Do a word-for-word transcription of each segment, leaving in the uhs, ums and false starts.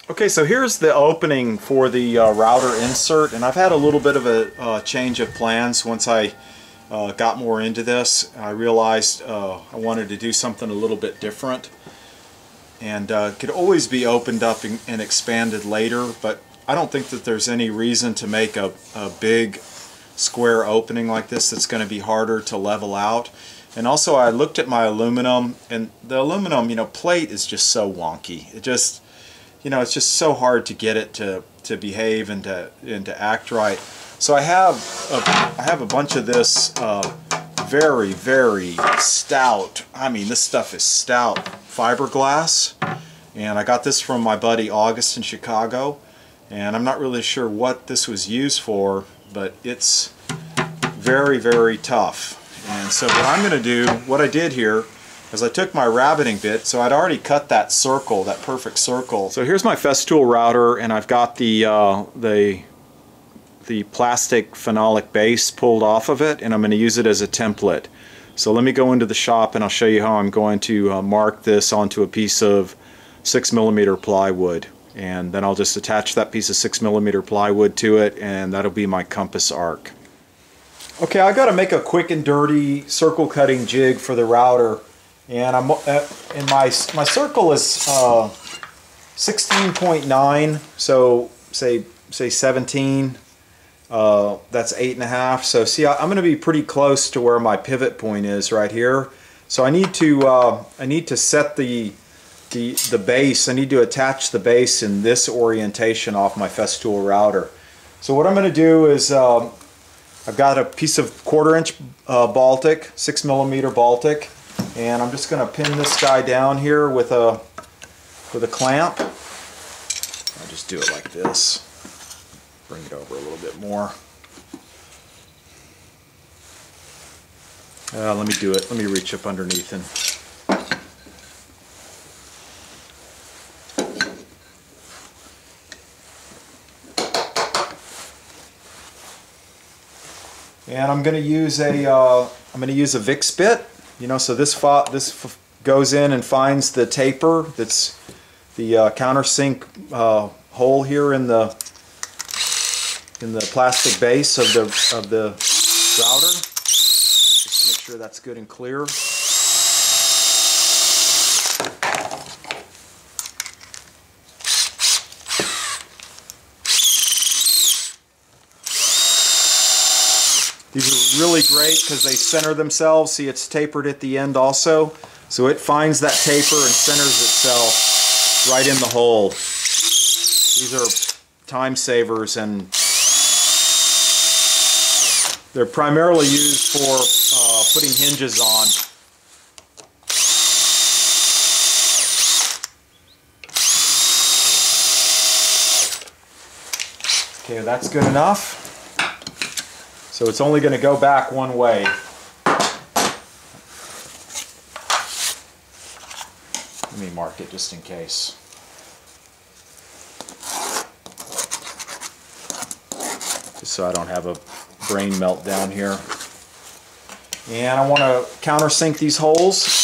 Okay, so here's the opening for the uh, router insert, and I've had a little bit of a uh, change of plans once I uh, got more into this. I realized uh, I wanted to do something a little bit different, and uh, it could always be opened up and, and expanded later, but I don't think that there's any reason to make a, a big square opening like this that's going to be harder to level out. And also I looked at my aluminum, and the aluminum, you know, plate is just so wonky. It just You know, it's just so hard to get it to, to behave and to, and to act right. So I have a, I have a bunch of this uh, very, very stout, I mean this stuff is stout fiberglass. And I got this from my buddy August in Chicago. And I'm not really sure what this was used for, but it's very, very tough. And so what I'm going to do, what I did here, as I took my rabbiting bit, so I'd already cut that circle, that perfect circle. So here's my Festool router, and I've got the uh, the the plastic phenolic base pulled off of it, and I'm going to use it as a template. So let me go into the shop, and I'll show you how I'm going to uh, mark this onto a piece of six millimeter plywood, and then I'll just attach that piece of six millimeter plywood to it, and that'll be my compass arc. Okay, I got to make a quick and dirty circle cutting jig for the router. And I'm uh, and my my circle is uh, sixteen point nine, so say say seventeen. Uh, that's eight and a half. So see, I, I'm going to be pretty close to where my pivot point is right here. So I need to uh, I need to set the the the base. I need to attach the base in this orientation off my Festool router. So what I'm going to do is uh, I've got a piece of quarter inch uh, Baltic, six millimeter Baltic. And I'm just going to pin this guy down here with a with a clamp. I'll just do it like this. Bring it over a little bit more. Uh, let me do it. Let me reach up underneath and and I'm going to use a uh, I'm going to use a Vicks bit. You know, so this this f goes in and finds the taper that's the uh, countersink uh, hole here in the in the plastic base of the of the router. Just make sure that's good and clear. These are really great because they center themselves. See, it's tapered at the end also. So it finds that taper and centers itself right in the hole. These are time savers, and they're primarily used for uh, putting hinges on. Okay, that's good enough. So it's only going to go back one way. Let me mark it just in case. Just so I don't have a brain meltdown here. And I want to countersink these holes.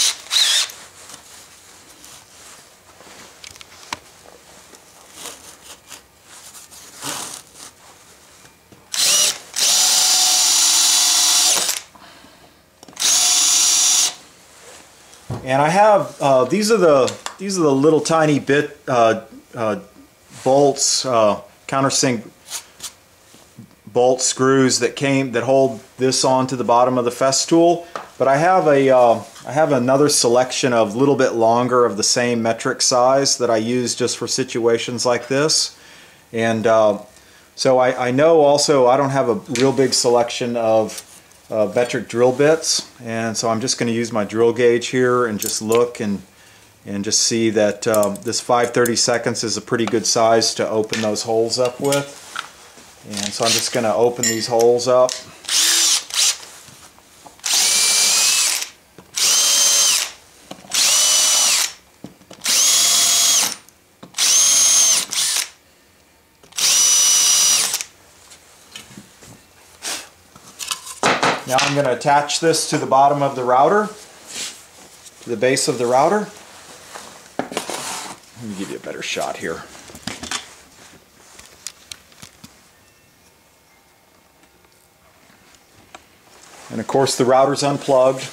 And I have uh, these are the these are the little tiny bit uh, uh, bolts, uh, countersink bolt screws that came that hold this onto the bottom of the Festool. But I have a uh, I have another selection of a little bit longer of the same metric size that I use just for situations like this. And uh, so I, I know also I don't have a real big selection of Uh, metric drill bits, and so I'm just going to use my drill gauge here and just look and and just see that um, this five thirty-seconds is a pretty good size to open those holes up with. And so I'm just going to open these holes up. Now I'm going to attach this to the bottom of the router, to the base of the router. Let me give you a better shot here. And of course the router's unplugged.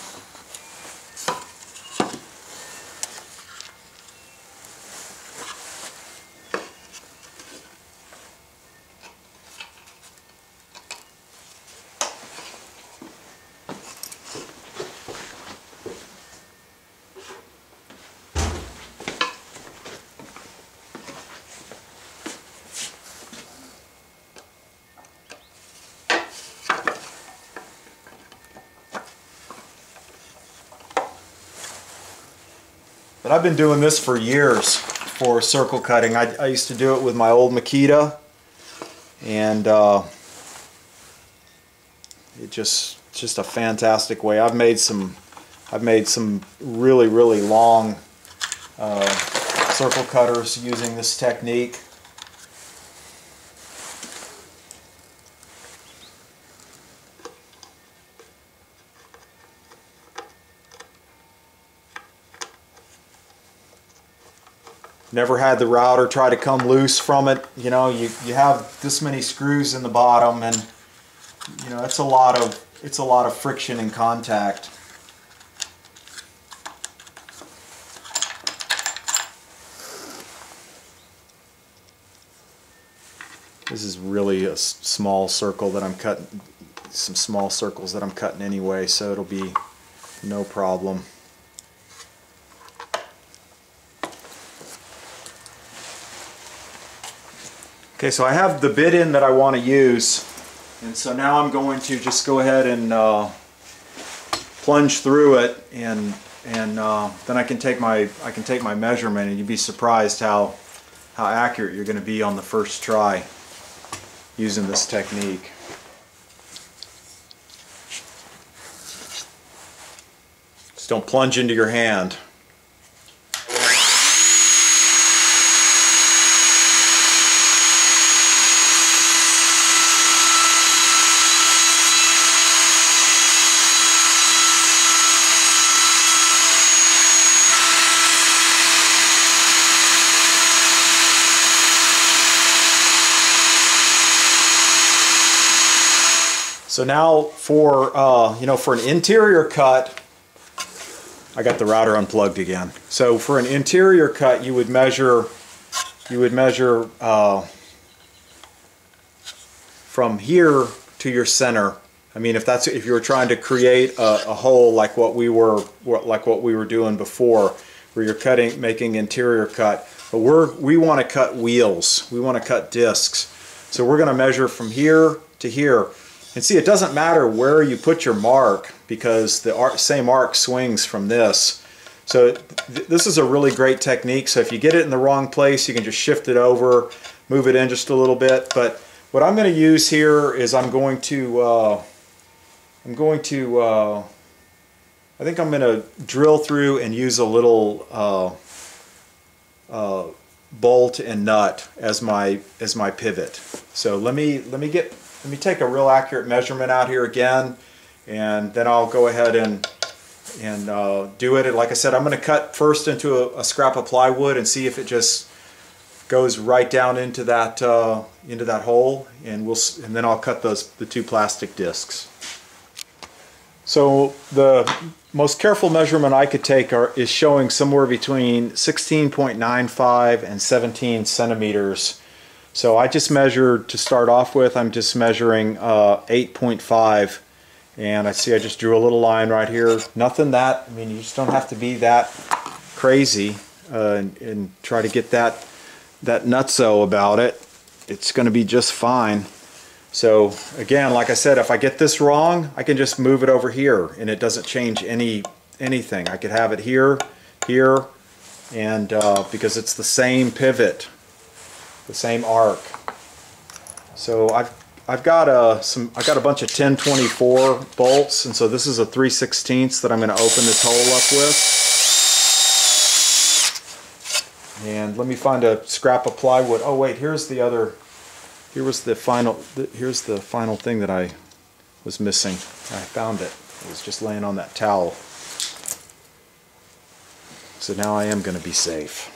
But I've been doing this for years for circle cutting. I, I used to do it with my old Makita, and uh, it just just a fantastic way. I've made some I've made some really really long uh, circle cutters using this technique. Never had the router try to come loose from it. You know, you, you have this many screws in the bottom, and you know, it's a lot of it's a lot of friction and contact. This is really a small circle that I'm cutting, some small circles that I'm cutting anyway, so it'll be no problem. Okay, so I have the bit in that I want to use, and so now I'm going to just go ahead and uh, plunge through it, and and uh, then I can take my I can take my measurement, and you'd be surprised how how accurate you're going to be on the first try using this technique. Just don't plunge into your hand. So now for uh, you know, for an interior cut, I got the router unplugged again. So for an interior cut, you would measure you would measure uh, from here to your center. I mean, if that's if you were trying to create a, a hole like what we were like what we were doing before, where you're cutting making interior cut, but we're we want to cut wheels. We want to cut discs. So we're going to measure from here to here. And see, it doesn't matter where you put your mark, because the arc, same arc swings from this. So th this is a really great technique. So if you get it in the wrong place, you can just shift it over, move it in just a little bit. But what I'm going to use here is I'm going to, uh, I'm going to, uh, I think I'm going to drill through and use a little uh, uh, bolt and nut as my as my pivot. So let me let me get. Let me take a real accurate measurement out here again, and then I'll go ahead and and uh, do it. And like I said, I'm going to cut first into a, a scrap of plywood and see if it just goes right down into that uh, into that hole, and we'll and then I'll cut those the two plastic discs. So the most careful measurement I could take are, is showing somewhere between sixteen point nine five and seventeen centimeters. So I just measured, to start off with, I'm just measuring uh, eight point five, and I see I just drew a little line right here. Nothing that, I mean, you just don't have to be that crazy uh, and, and try to get that, that nutso about it. It's going to be just fine. So again, like I said, if I get this wrong, I can just move it over here, and it doesn't change any anything. I could have it here, here, and uh, because it's the same pivot, the same arc. So I've I've got a some I got a bunch of ten twenty-four bolts, and so this is a three sixteenths that I'm going to open this hole up with. And let me find a scrap of plywood. Oh wait, here's the other. Here was the final. Here's the final thing that I was missing. I found it. It was just laying on that towel. So now I am going to be safe.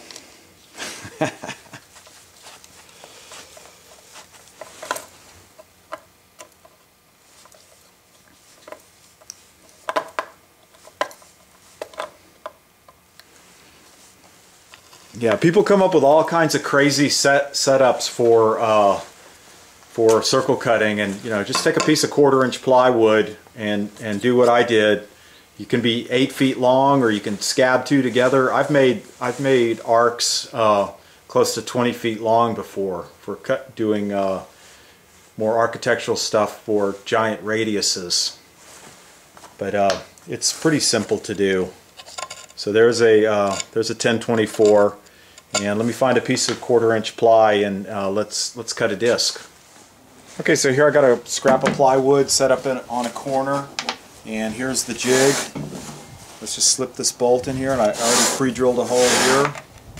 Yeah, people come up with all kinds of crazy set setups for uh, for circle cutting, and you know, just take a piece of quarter inch plywood and and do what I did. You can be eight feet long, or you can scab two together. I've made I've made arcs uh, close to twenty feet long before for cut doing uh, more architectural stuff for giant radiuses. But uh, it's pretty simple to do. So there's a uh, there's a ten twenty-four, and let me find a piece of quarter inch ply, and uh, let's let's cut a disc. Okay, so here I got a scrap of plywood set up in, on a corner, and here's the jig. Let's just slip this bolt in here, and I already pre-drilled a hole here.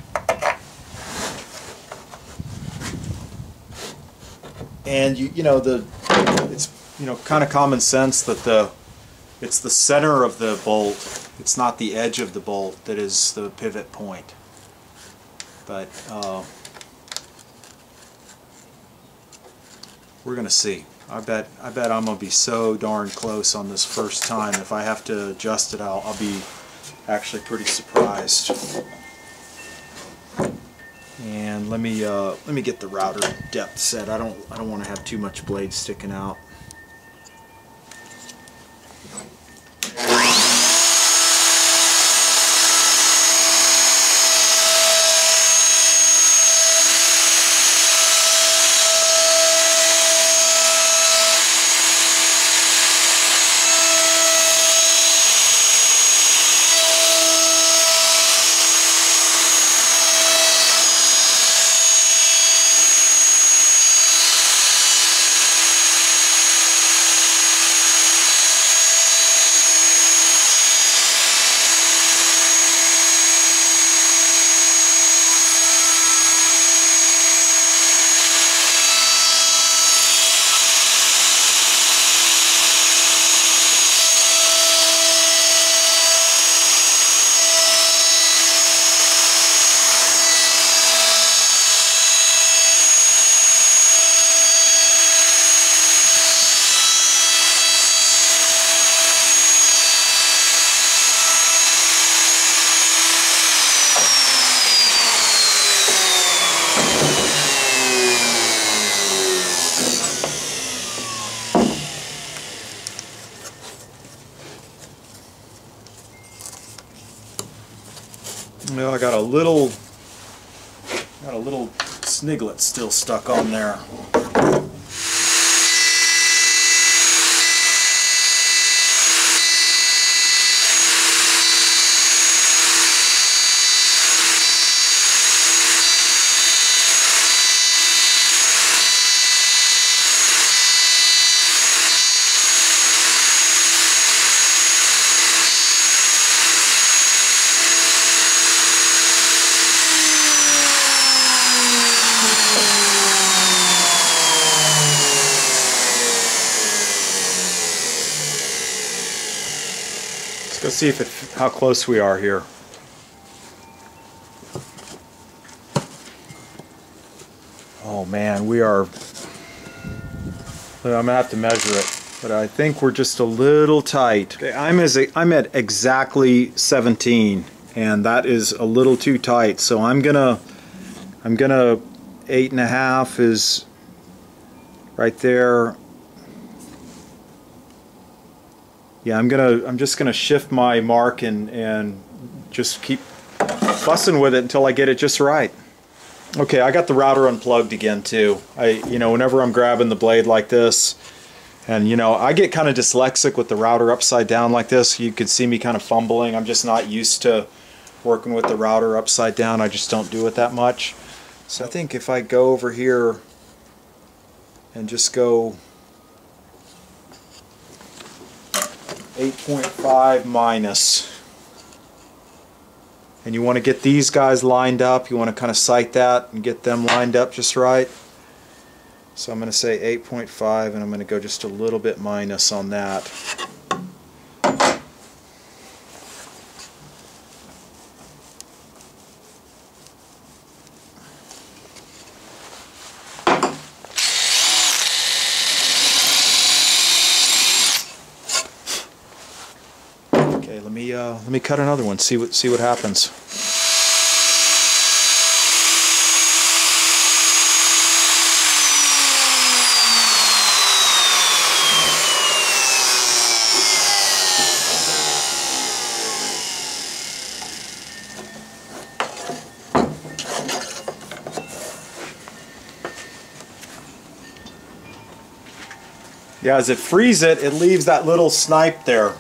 And you you know the it's you know kind of common sense that the it's the center of the bolt. It's not the edge of the bolt that is the pivot point. But uh, we're gonna see. I bet I bet I'm gonna be so darn close on this first time. If I have to adjust it, I'll, I'll be actually pretty surprised. And let me uh, let me get the router depth set. I don't I don't want to have too much blade sticking out. Well, I got a little, got a little sniglet still stuck on there. Let's see if it, how close we are here. Oh man, we are. I'm gonna have to measure it, but I think we're just a little tight. Okay, I'm as a, I'm at exactly seventeen, and that is a little too tight. So I'm gonna I'm gonna eight and a half is right there. Yeah, I'm gonna I'm just gonna shift my mark and and just keep fussing with it until I get it just right. Okay, I got the router unplugged again too. I you know whenever I'm grabbing the blade like this, and you know I get kind of dyslexic with the router upside down like this. You can see me kind of fumbling. I'm just not used to working with the router upside down. I just don't do it that much. So I think if I go over here and just go eight point five minus, and you want to get these guys lined up. You want to kind of sight that and get them lined up just right. So I'm going to say eight point five, and I'm going to go just a little bit minus on that. Let me uh, let me cut another one. See what see what happens. Yeah, as it frees it, it leaves that little snipe there.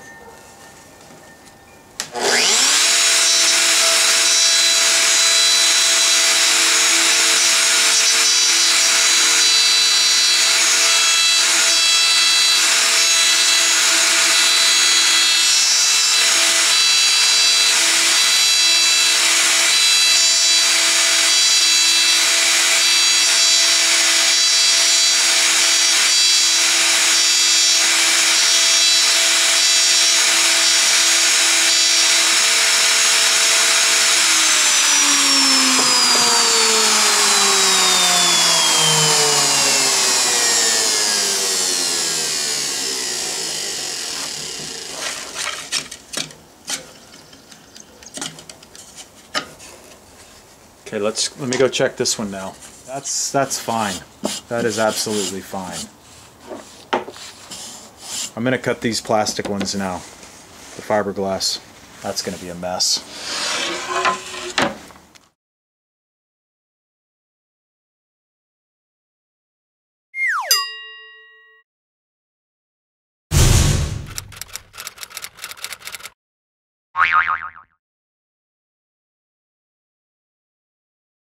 Okay, let's let me go check this one now. That's that's fine. That is absolutely fine. I'm gonna cut these plastic ones now. The fiberglass. That's gonna be a mess.